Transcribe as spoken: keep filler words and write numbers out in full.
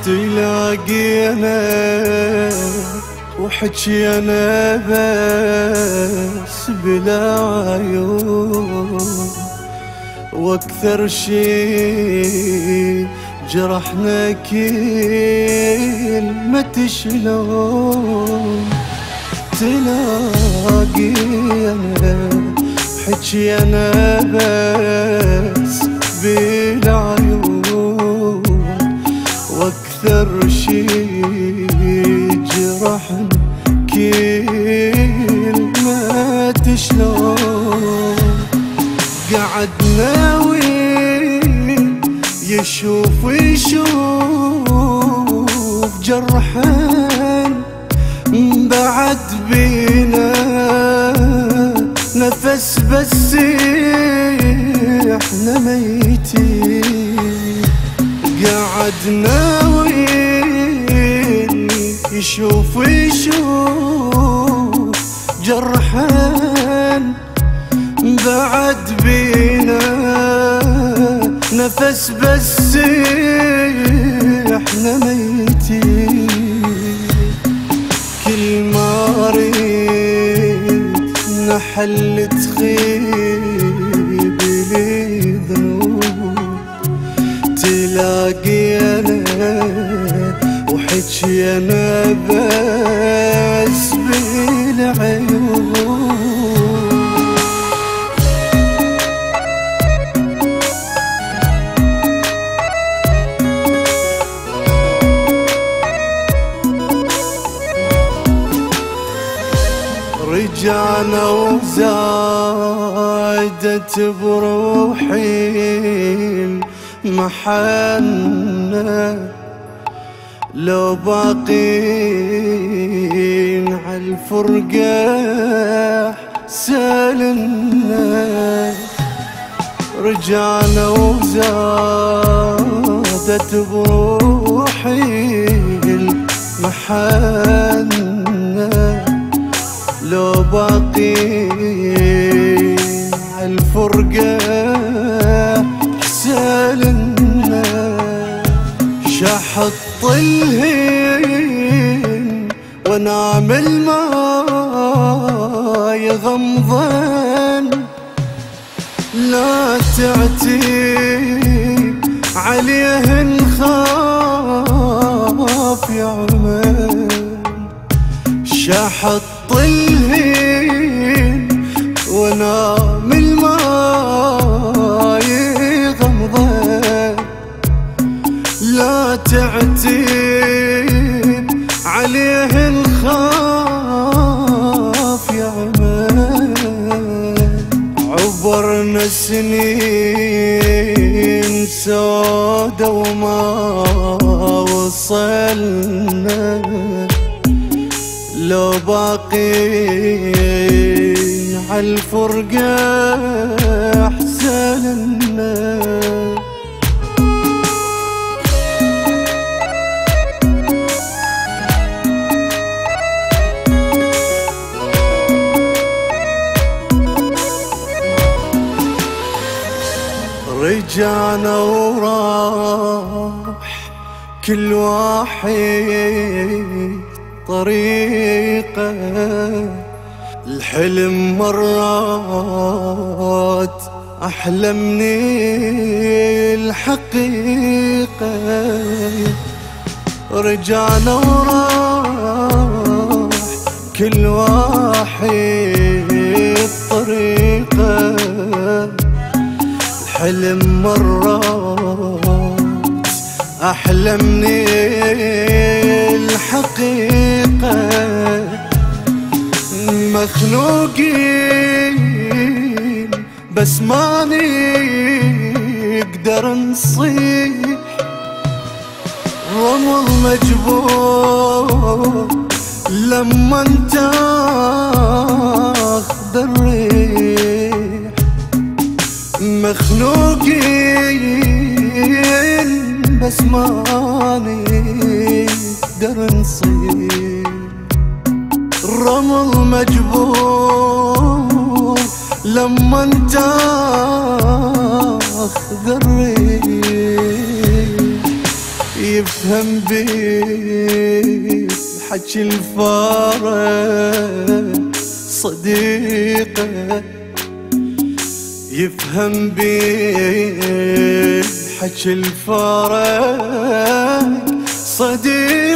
تلاقينا وحكينا بس بلا عيون، واكثر شي جرحنا كلمة شلون. تلاقينا حكينا بس بلا عيون، واكثر شي جرحنا كلمة شلون. قعدنا وين يشوف يشوف جرحان بعد بينا نفس بس احنا ميتين. قعدنا وين يشوف يشوف جرحان بعد بينا نفس بس احنا ميتين. كل ما اريد نحل تخيب لي ذنوب، تلاقينا وحكينا بس بالعيون. رجعنا وزادت بروحي المحنة، لو باقين عالفرقة احسالنا. رجعنا وزادت بروحي المحنة، لو باقي عالفرقة احسالنا. شحط الهين ونعمل ما يغمضن، لا تعتيب عليهن خاف يعمل. شحط الهين ونام الماء يغمضه، لا تعتيب عليه الخاف يعمل. عبرنا سنين سودا وما وصلنا، لو باقين عالفرقة احسالنا. رجعنا وراح كل واحد طريقة، الحلم مرات أحلى من الحقيقة. رجعنا وراح كل واحد طريقة، الحلم مرات أحلى من الحقيقة. مخلوقين بس ما نقدر نصيح، رمل مجبور لما تاخذ الريح. مخلوقين بس ما نقدر نصيح، الرمل مجبور لما تاخذ الريح. يبكي يفهم بالحكي الفارق صديقه، يفهم بالحكي الفارق صديقه.